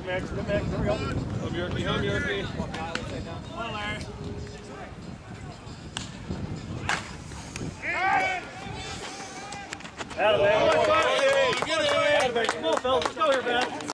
mix. Good mix. There we go. Home Yorkie, home Yorkie. Come on, Larry. Out of there. Get it! Come on, fellas. Let's go here, man.